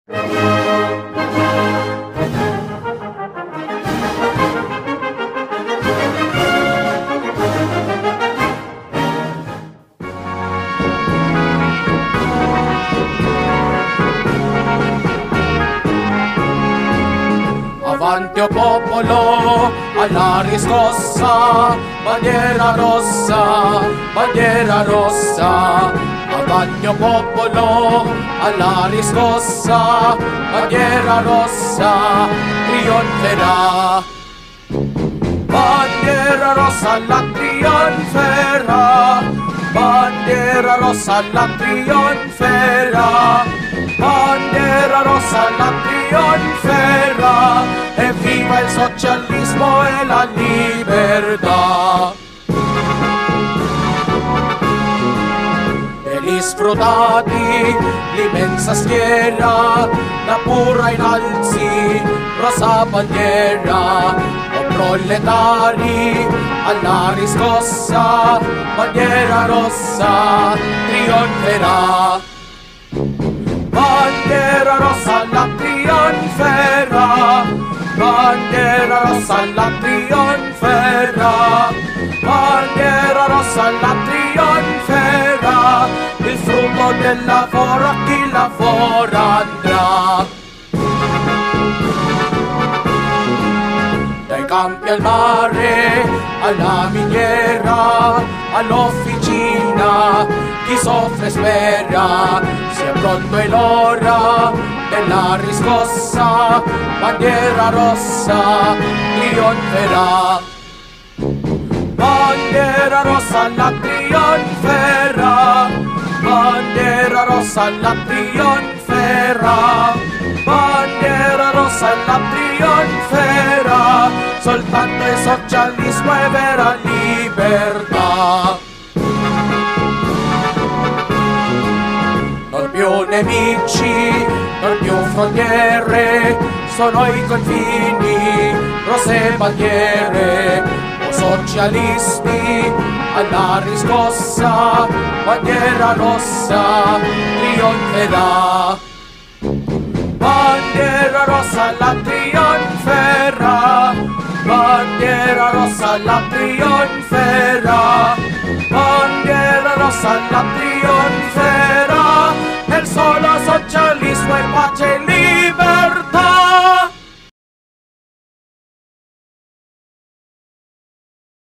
Avanti o popolo, alla riscossa, bandiera rossa, bandiera rossa. Avanti o popolo, alla riscossa, bandiera rossa, trionferà. Bandiera rossa la trionferà, bandiera rossa la trionferà, bandiera rossa la trionferà, e viva il socialismo e la libertà. E gli sfruttati, l'immensa schiera, la pura innalzi, rosa bandiera. Proletari alla riscossa, bandiera rossa trionferà. Bandiera rossa la trionferà, bandiera rossa la trionferà, bandiera rossa la trionferà, il frutto del lavoro a chi lavora andrà. Dai campi al mare, alla miniera, all'officina, chi soffre spera, sia pronto è l'ora della riscossa, bandiera rossa trionferà. Bandiera rossa la trionferà, bandiera rossa la trionferà, bandiera rossa la trionferà, soltanto il socialismo è vera libertà. Non più nemici, non più frontiere, sono i confini, rosse bandiere, o socialisti alla riscossa, bandiera rossa trionferà. Bandiera rossa la trionferà, bandiera rossa la trionferà, bandiera rossa la trionferà, nel solo socialismo e pace